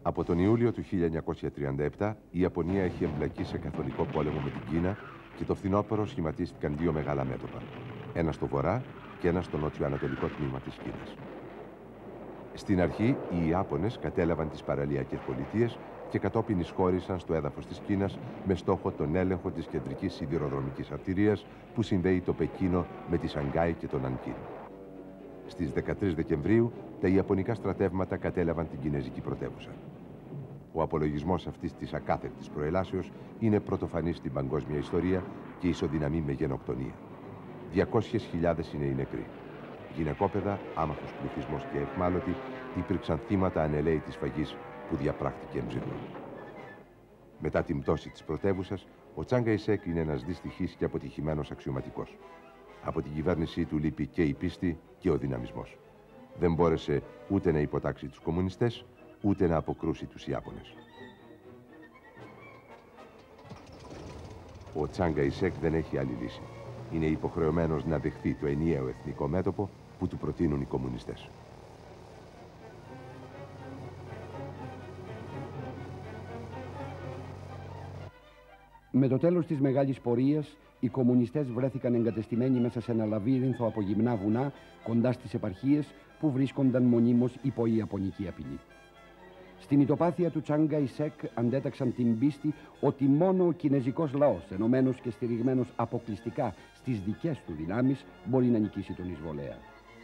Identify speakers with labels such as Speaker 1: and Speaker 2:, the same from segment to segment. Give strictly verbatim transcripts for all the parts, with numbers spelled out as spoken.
Speaker 1: Από τον Ιούλιο του χίλια εννιακόσια τριάντα επτά η Ιαπωνία έχει εμπλακεί σε καθολικό πόλεμο με την Κίνα και το φθινόπωρο σχηματίστηκαν δύο μεγάλα μέτωπα. Ένα στο βορρά και ένα στο νότιο-ανατολικό τμήμα της Κίνας. Στην αρχή οι Ιάπωνες κατέλαβαν τις παραλιακές πολιτείες και κατόπιν εισχώρησαν στο έδαφος της Κίνας με στόχο τον έλεγχο της κεντρικής σιδηροδρομικής αρτηρίας που συνδέει το Πεκίνο με τη Σανγκάη και τον Νανκίν. Στις δεκατρείς Δεκεμβρίου τα Ιαπωνικά στρατεύματα κατέλαβαν την Κινέζικη πρωτεύουσα. Ο απολογισμός αυτής της ακάθεκτης προελάσεως είναι πρωτοφανής στην παγκόσμια ιστορία και ισοδυναμεί με γενοκτονία. διακόσιες χιλιάδες είναι οι νεκροί. Γυναικόπαιδα, άμαχος πληθυσμός και αιχμάλωτοι υπήρξαν θύματα ανελαίητης φαγής που διαπράχτηκε εμζηρών. Μετά την πτώση της πρωτεύουσας, ο Τσάνγκ Καϊσέκ είναι ένας δυστυχής και αποτυχημένος αξιωματικός. Από την κυβέρνησή του λείπει και η πίστη και ο δυναμισμός. Δεν μπόρεσε ούτε να υποτάξει τους κομμουνιστές, ούτε να αποκρούσει τους Ιάπωνες. Ο Τσάνγκ Καϊσέκ δεν έχει άλλη λύση. Είναι υποχρεωμένος να δεχθεί το ενιαίο εθνικό μέτωπο που του προτείνουν οι κομμουνιστές.
Speaker 2: Με το τέλος της μεγάλης πορείας, οι κομμουνιστές βρέθηκαν εγκατεστημένοι μέσα σε ένα λαβύρινθο από γυμνά βουνά κοντά στις επαρχίες που βρίσκονταν μονίμως υπό η ιαπωνική απειλή. Στην ητοπάθεια του Τσάνγκ Καϊσέκ αντέταξαν την πίστη ότι μόνο ο κινέζικος λαός, ενωμένος και στηριγμένος αποκλειστικά στις δικές του δυνάμεις, μπορεί να νικήσει τον εισβολέα.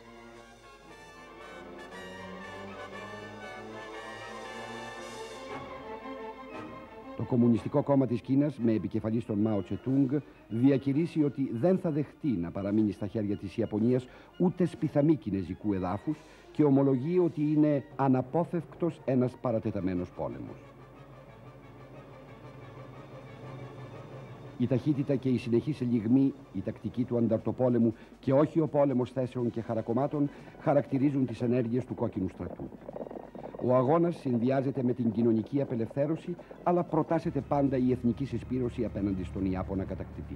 Speaker 2: Το Κομμουνιστικό Κόμμα της Κίνας, με επικεφαλής τον Μάο Τσετούγκ, διακηρύσει ότι δεν θα δεχτεί να παραμείνει στα χέρια της Ιαπωνίας ούτε σπιθαμή κινέζικου εδάφους και ομολογεί ότι είναι αναπόφευκτος ένας παρατεταμένος πόλεμος. Η ταχύτητα και η συνεχής ελιγμή, η τακτική του ανταρτοπόλεμου και όχι ο πόλεμος θέσεων και χαρακομμάτων χαρακτηρίζουν τις ενέργειες του κόκκινου στρατού. Ο αγώνας συνδυάζεται με την κοινωνική απελευθέρωση, αλλά προτάσεται πάντα η εθνική συσπήρωση απέναντι στον Ιάπωνα κατακτητή.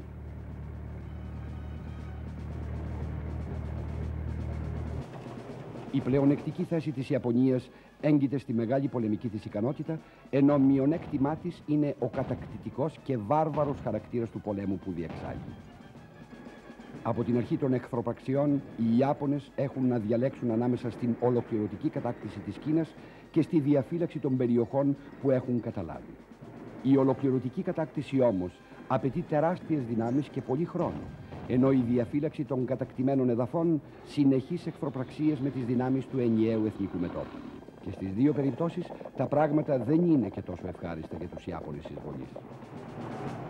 Speaker 2: Η πλεονεκτική θέση της Ιαπωνίας έγκυται στη μεγάλη πολεμική της ικανότητα, ενώ μειονέκτημά της είναι ο κατακτητικός και βάρβαρος χαρακτήρας του πολέμου που διεξάγει. Από την αρχή των εχθροπραξιών, οι Ιάπωνες έχουν να διαλέξουν ανάμεσα στην ολοκληρωτική κατάκτηση της Κίνας και στη διαφύλαξη των περιοχών που έχουν καταλάβει. Η ολοκληρωτική κατάκτηση όμως απαιτεί τεράστιες δυνάμεις και πολύ χρόνο, ενώ η διαφύλαξη των κατακτημένων εδαφών συνεχείς εχθροπραξίες με τις δυνάμεις του ενιαίου εθνικού μετώπου. Και στις δύο περιπτώσεις τα πράγματα δεν είναι και τόσο ευχάριστα για τους Ιάπωνες εισβολείς.